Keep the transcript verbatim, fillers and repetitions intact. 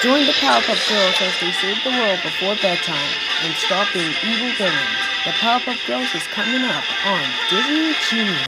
Join the Powerpuff Girls as they save the world before bedtime and stop being evil villains. The Powerpuff Girls is coming up on Disney Junior